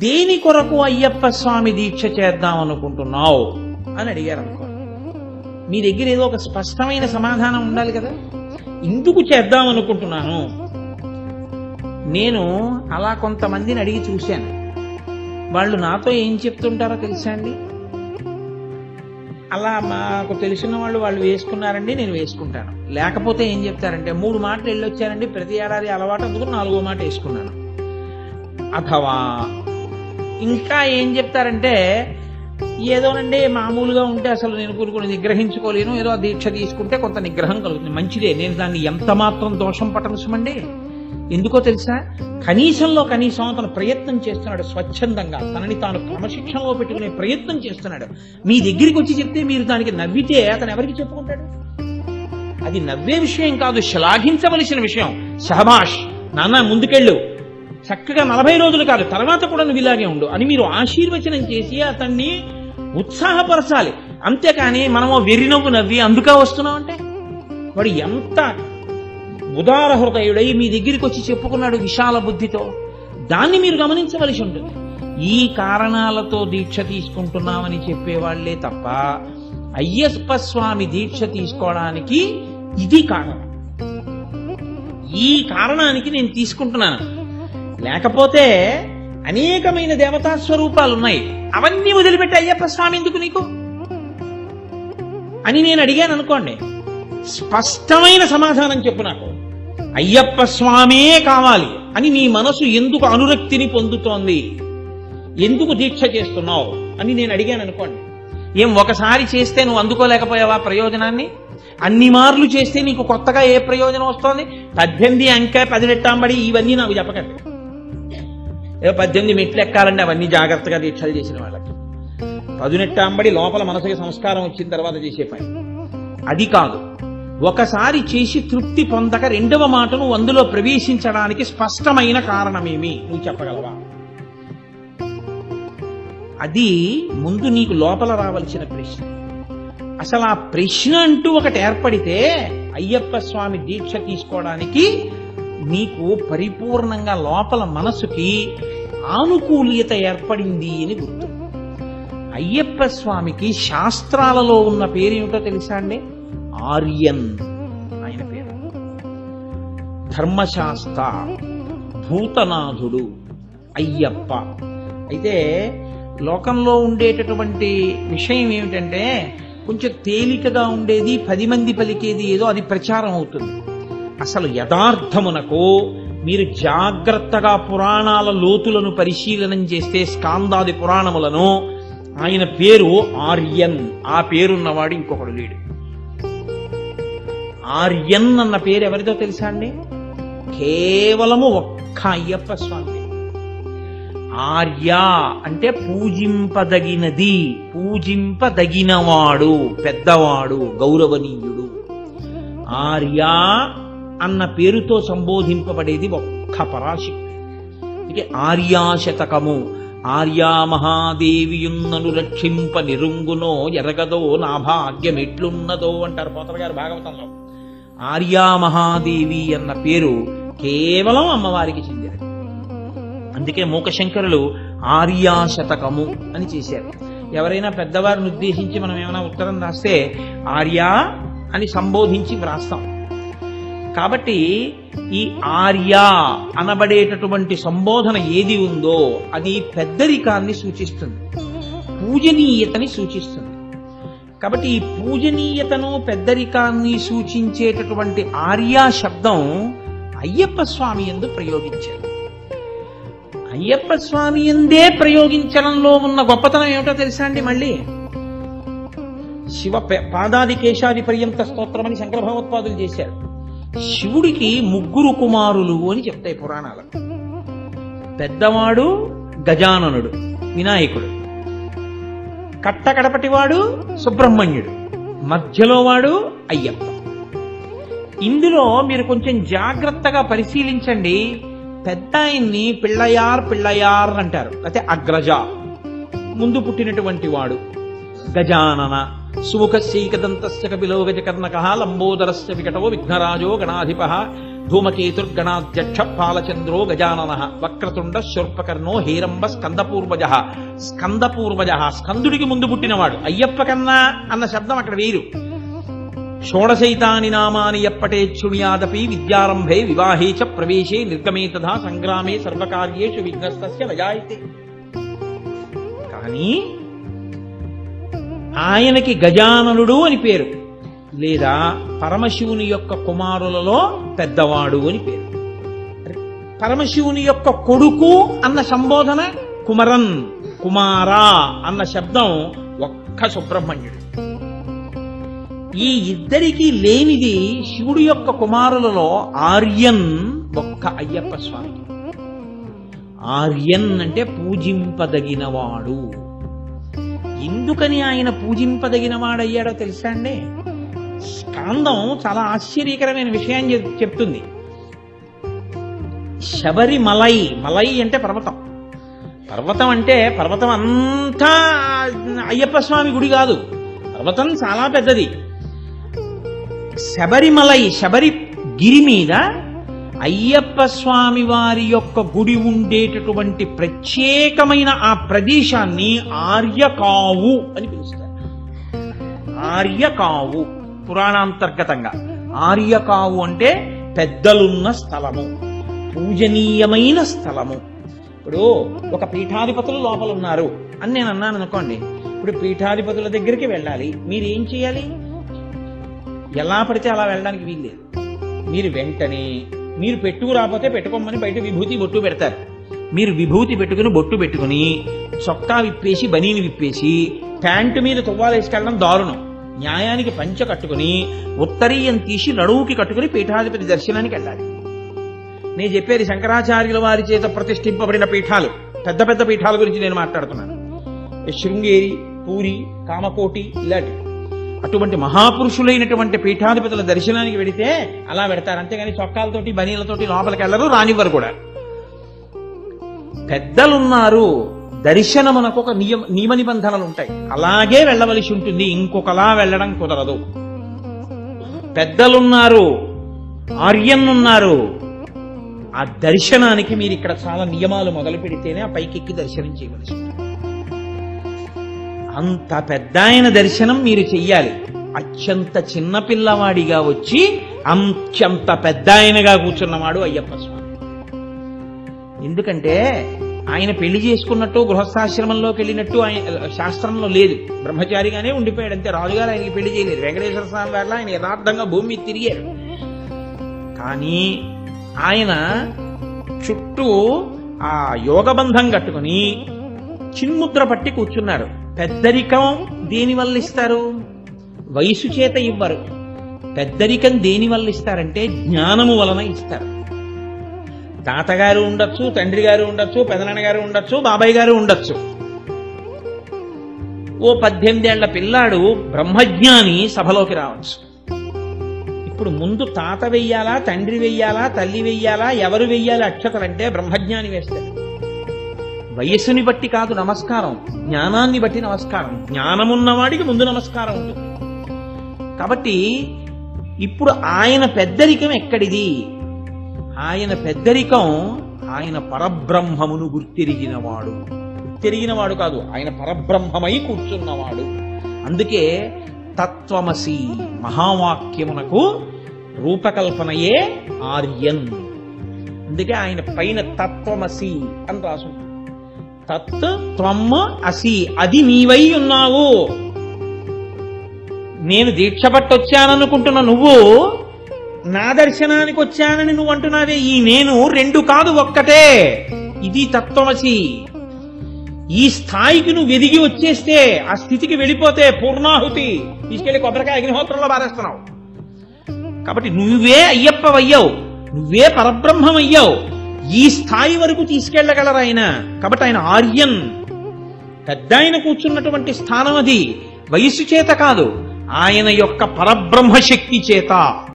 దేని కొరకు అయ్యప్ప స్వామి దీక్ష చేద్దాం అనుకుంటున్నావు అని అడిగారు అనుకో, మీ దగ్గర ఏదో ఒక స్పష్టమైన సమాధానం ఉండాలి కదా. ఎందుకు చేద్దాం అనుకుంటున్నాను, నేను అలా కొంతమందిని అడిగి చూశాను. వాళ్ళు నాతో ఏం చెప్తుంటారో తెలుసా అండి, అలా మాకు తెలిసిన వాళ్ళు వేసుకున్నారండి, నేను వేసుకుంటాను. లేకపోతే ఏం చెప్తారంటే 3 మాటలు వెళ్ళొచ్చారండి, ప్రతి ఏడాది అలవాటు, అందుకు 4వ మాట వేసుకున్నాను. అథవా ఇంకా ఏం చెప్తారంటే, ఏదోనండి మామూలుగా ఉంటే అసలు నేను కొన్ని నిగ్రహించుకోలేను, ఏదో దీక్ష తీసుకుంటే కొంత నిగ్రహం కలుగుతుంది, మంచిదే, నేను దాన్ని ఎంత మాత్రం దోషం పట్టనసమండి. ఎందుకో తెలుసా, కనీసంలో కనీసం అతను ప్రయత్నం చేస్తున్నాడు, స్వచ్ఛందంగా తనని తాను క్రమశిక్షణలో పెట్టుకునే ప్రయత్నం చేస్తున్నాడు. మీ దగ్గరికి వచ్చి చెప్తే మీరు దానికి నవ్వితే అతను ఎవరికి చెప్పుకుంటాడు? అది నవ్వే విషయం కాదు, శ్లాఘించవలసిన విషయం. శహబాష్ నాన్న, ముందుకెళ్ళు, చక్కగా 40 రోజులు కాదు, తర్వాత కూడా నువ్వు ఇలాగే ఉండు అని మీరు ఆశీర్వచనం చేసి అతన్ని ఉత్సాహపరచాలి. అంతేకాని మనము వెర్రినవ్వు నవ్వి అందుకే వస్తున్నాం అంటే, వాడు ఎంత ఉదార హృదయుడై మీ దగ్గరికి వచ్చి చెప్పుకున్నాడు విశాల బుద్ధితో, దాన్ని మీరు గమనించవలసి ఉంటుంది. ఈ కారణాలతో దీక్ష తీసుకుంటున్నామని చెప్పేవాళ్లే తప్ప అయ్యప్ప స్వామి దీక్ష తీసుకోవడానికి ఇది కారణం, ఈ కారణానికి నేను తీసుకుంటున్నాను. లేకపోతే అనేకమైన దేవతా స్వరూపాలు ఉన్నాయి, అవన్నీ వదిలిపెట్టి అయ్యప్ప స్వామి ఎందుకు నీకు అని నేను అడిగాను అనుకోండి, స్పష్టమైన సమాధానం చెప్పు నాకు. అయ్యప్ప స్వామే కావాలి అని నీ మనసు ఎందుకు అనురక్తిని పొందుతోంది, ఎందుకు దీక్ష చేస్తున్నావు అని నేను అడిగాను అనుకోండి. ఏం ఒకసారి చేస్తే నువ్వు అందుకోలేకపోయావా ప్రయోజనాన్ని? అన్ని మార్లు చేస్తే నీకు కొత్తగా ఏ ప్రయోజనం వస్తోంది? 18 అంకె 10 రెట్టాంబడి ఇవన్నీ నాకు చెప్పకండి. ఏదో 18 మెట్లు ఎక్కాలండి, అవన్నీ జాగ్రత్తగా దీక్షలు చేసిన వాళ్ళకి. 10 నెట్టాంబడి లోపల మనసుకి సంస్కారం వచ్చిన తర్వాత చేసే పని అది కాదు. ఒకసారి చేసి తృప్తి పొందక 2వ మాట నువ్వు అందులో ప్రవేశించడానికి స్పష్టమైన కారణమేమి నువ్వు చెప్పగలవా? అది ముందు నీకు లోపల రావలసిన ప్రశ్న. అసలు ఆ ప్రశ్న అంటూ ఒకటి ఏర్పడితే అయ్యప్ప స్వామి దీక్ష తీసుకోవడానికి నీకు పరిపూర్ణంగా లోపల మనసుకి ఆనుకూల్యత ఏర్పడింది అని గుర్తు. అయ్యప్ప స్వామికి శాస్త్రాలలో ఉన్న పేరు ఏమిటో తెలుసా అండి? ఆర్యన్ ఆయన పేరు. ధర్మశాస్త్ర, భూతనాథుడు అయ్యప్ప. అయితే లోకంలో ఉండేటటువంటి విషయం ఏమిటంటే, కొంచెం తేలికగా ఉండేది 10 మంది పలికేది ఏదో అది ప్రచారం అవుతుంది. అసలు యథార్థమునకు మీరు జాగ్రత్తగా పురాణాల లోతులను పరిశీలనం చేస్తే, స్కాందాది పురాణములను, ఆయన పేరు ఆర్యన్. ఆ పేరున్నవాడు ఇంకొకడు లేడు. ఆర్యన్ అన్న పేరు ఎవరితో తెలుసా అండి? కేవలము ఒక్క అయ్యప్ప స్వామి. ఆర్య అంటే పూజింపదగినది, పూజింపదగినవాడు, పెద్దవాడు, గౌరవనీయుడు. ఆర్య అన్న పేరుతో సంబోధింపబడేది ఒక్క పరాశక్తి. అందుకే ఆర్యాశతకము. ఆర్యా మహాదేవియున్నను రక్షింప నిరుంగునో ఎరగదో నా భాగ్యం ఎట్లున్నదో అంటారు పోతన గారు భాగవతంలో. ఆర్యా మహాదేవి అన్న పేరు కేవలం అమ్మవారికి చెందినది. అందుకే మూకశంకరులు ఆర్యాశతకము అని చేశారు. ఎవరైనా పెద్దవారిని ఉద్దేశించి మనం ఏమైనా ఉత్తరం రాస్తే ఆర్యా అని సంబోధించి వ్రాస్తాం. కాబట్టి ఈ ఆర్య అనబడేటటువంటి సంబోధన ఏది ఉందో అది పెద్దరికాన్ని సూచిస్తుంది, పూజనీయతని సూచిస్తుంది. కాబట్టి ఈ పూజనీయతను పెద్దరికాన్ని సూచించేటటువంటి ఆర్య శబ్దం అయ్యప్ప స్వామి యందు ప్రయోగించారు. అయ్యప్ప స్వామి యందే ప్రయోగించడంలో ఉన్న గొప్పతనం ఏమిటో తెలుసా అండి? మళ్ళీ శివ పాదాది కేశాది పర్యంత స్తోత్రం అని శంకర భగవత్పాదులు చేశారు. శివుడికి 3 కుమారులు అని చెప్తాయి పురాణాలు. పెద్దవాడు గజాననుడు వినాయకుడు, కట్టకడపటివాడు సుబ్రహ్మణ్యుడు, మధ్యలో వాడు అయ్యప్ప. ఇందులో మీరు కొంచెం జాగ్రత్తగా పరిశీలించండి. పెద్ద ఆయన్ని పిళ్ళయార్ అంటారు, అయితే అగ్రజ ముందు పుట్టినటువంటి వాడు. గజానన సుముఖ శీకదంతస్య కపిలో గజకర్ణక లంబోదరస్య వికటో విఘ్నరాజో గణాధిప ధూమకేతుర్గణాధ్యక్ష పాలచంద్రో గజానన వక్రతుండ శూర్పకర్ణో హేరంబ స్కందపూర్వజ. స్కందుడికి ముందు పుట్టినవాడు. అయ్యప్ప కన్నా అన్న శబ్దం అక్కడ వేరు. షోడశైతాని నామాని ఎప్పటేచ్చుణ్యాదపి విద్యారంభే వివాహే చ ప్రవేశే నిర్గమే తథా సంగ్రామే సర్వకార్యేషు విఘ్నస్తస్య నజాయతే. కానీ ఆయనకి గజాననుడు అని పేరు, లేదా పరమశివుని యొక్క కుమారులలో పెద్దవాడు అని పేరు. పరమశివుని యొక్క కొడుకు అన్న సంబోధన కుమరన్, కుమారా అన్న శబ్దం ఒక్క సుబ్రహ్మణ్యుడు. ఈ ఇద్దరికీ లేనిది శివుడి యొక్క కుమారులలో ఆర్యన్ ఒక్క అయ్యప్ప స్వామి. ఆర్యన్ అంటే పూజింపదగినవాడు. ఎందుకని ఆయన పూజింపదగినవాడయ్యాడో తెలుసా అండి? స్కాందం చాలా ఆశ్చర్యకరమైన విషయం చెప్తుంది. శబరిమలై, మలై అంటే పర్వతం. పర్వతం అంటే పర్వతం అంతా అయ్యప్ప స్వామి గుడి కాదు, పర్వతం చాలా పెద్దది. శబరిమలై, శబరిగిరి మీద అయ్యప్ప స్వామి వారి యొక్క గుడి ఉండేటటువంటి ప్రత్యేకమైన ఆ ప్రదేశాన్ని ఆర్యకావు అని పిలుస్తారు. ఆర్యకావు పురాణాంతర్గతంగా ఆర్యకావు అంటే పెద్దలున్న స్థలము, పూజనీయమైన స్థలము. ఇప్పుడు ఒక పీఠాధిపతులు లోపల ఉన్నారు అని నేను అన్నాను అనుకోండి. ఇప్పుడు పీఠాధిపతుల దగ్గరికి వెళ్ళాలి, మీరు ఏం చేయాలి? ఎలా పడితే అలా వెళ్ళడానికి వీల్లేదు. మీరు వెంటనే మీరు పెట్టుకు రాకపోతే పెట్టుకోమని బయట విభూతి బొట్టు పెడతారు. మీరు విభూతి పెట్టుకుని బొట్టు పెట్టుకుని చొక్కా విప్పేసి బనీని విప్పేసి ప్యాంటు మీద తువ్వాలేసుకెళ్ళడం దారుణం. న్యాయానికి పంచ కట్టుకుని ఉత్తరీయం తీసి నడువుకి కట్టుకుని పీఠాధిపతి దర్శనానికి వెళ్ళాలి. నేను చెప్పేది శంకరాచార్యుల వారి చేత ప్రతిష్ఠింపబడిన పీఠాలు, పెద్ద పెద్ద పీఠాల గురించి నేను మాట్లాడుతున్నాను. శృంగేరి, పూరి, కామకోటి ఇలాంటి అటువంటి మహాపురుషులైనటువంటి పీఠాధిపతుల దర్శనానికి వెడితే అలా పెడతారు. అంతేగాని చొక్కాలతోటి బనీలతోటి లోపలికి వెళ్ళరు, రానివ్వరు కూడా. పెద్దలున్నారు, దర్శనమునకు ఒక నియమ నిబంధనలు ఉంటాయి, అలాగే వెళ్ళవలసి ఉంటుంది. ఇంకొకలా వెళ్ళడం కుదరదు. పెద్దలున్నారు, ఆర్యన్నున్నారు, ఆ దర్శనానికి మీరు ఇక్కడ చాలా నియమాలు మొదలు పెడితేనే ఆ పైకెక్కి దర్శనం చేయవలసి ఉంటుంది. అంత పెద్ద ఆయన దర్శనం మీరు చెయ్యాలి. అత్యంత చిన్న పిల్లవాడిగా వచ్చి అత్యంత పెద్ద ఆయనగా కూర్చున్నవాడు అయ్యప్ప స్వామి. ఎందుకంటే ఆయన పెళ్లి చేసుకున్నట్టు గృహస్థాశ్రమంలోకి వెళ్ళినట్టు ఆయన శాస్త్రంలో లేదు. బ్రహ్మచారిగానే ఉండిపోయాడు అంతే. రాజుగారు ఆయనకి పెళ్లి చేయలేదు. వెంకటేశ్వర స్వామి వారిలో ఆయన యథార్థంగా భూమి తిరిగారు. కానీ ఆయన చుట్టూ ఆ యోగబంధం కట్టుకుని చిన్ముద్ర పట్టి కూర్చున్నారు. పెద్దరికం దేని వల్ల ఇస్తారు? వయసు చేత ఇవ్వరు. పెద్దరికం దేని వల్ల ఇస్తారంటే జ్ఞానము వలన ఇస్తారు. తాతగారు ఉండొచ్చు, తండ్రి గారు ఉండొచ్చు, పెదనాన్నగారు ఉండొచ్చు, బాబాయ్ గారు ఉండొచ్చు. ఓ 18 ఏళ్ల పిల్లాడు బ్రహ్మజ్ఞాని సభలోకి రావచ్చు. ఇప్పుడు ముందు తాత వెయ్యాలా, తండ్రి వెయ్యాలా, తల్లి వెయ్యాలా, ఎవరు వెయ్యాలి అక్షతలంటే బ్రహ్మజ్ఞాని వేస్తారు. వయస్సుని బట్టి కాదు నమస్కారం, జ్ఞానాన్ని బట్టి నమస్కారం. జ్ఞానమున్నవాడికి ముందు నమస్కారం ఉంటుంది. కాబట్టి ఇప్పుడు ఆయన పెద్దరికం ఎక్కడిది? ఆయన పెద్దరికం ఆయన పరబ్రహ్మమును గుర్తిరిగినవాడు. గుర్తిరిగినవాడు కాదు, ఆయన పరబ్రహ్మమై కూర్చున్నవాడు. అందుకే తత్వమసి మహావాక్యమునకు రూపకల్పనయే ఆర్యన్. అందుకే ఆయన పైన తత్వమసి అని రాసు. తత్ త్వమ్ అసి, అది నీవై ఉన్నావు. నేను దీక్ష పట్టొచ్చాననుకుంటున్న నువ్వు నా దర్శనానికి వచ్చానని నువ్వు అంటున్నావే, ఈ నేను రెండు కాదు ఒక్కటే. ఇది తత్వమసి. ఈ స్థాయికి నువ్వు ఎదిగి వచ్చేస్తే, ఆ స్థితికి వెళ్ళిపోతే పూర్ణాహుతి తీసుకెళ్లి కొబ్బరికాయ అగ్నిహోత్రంలో బారేస్తున్నావు. కాబట్టి నువ్వే అయ్యప్పవయ్యావు, నువ్వే పరబ్రహ్మమయ్యావు. ఈ స్థాయి వరకు తీసుకెళ్లగలరు ఆయన. కాబట్టి ఆయన ఆర్యన్. పెద్ద ఆయన కూర్చున్నటువంటి స్థానం అది. వయస్సు చేత కాదు, ఆయన యొక్క పరబ్రహ్మ శక్తి చేత.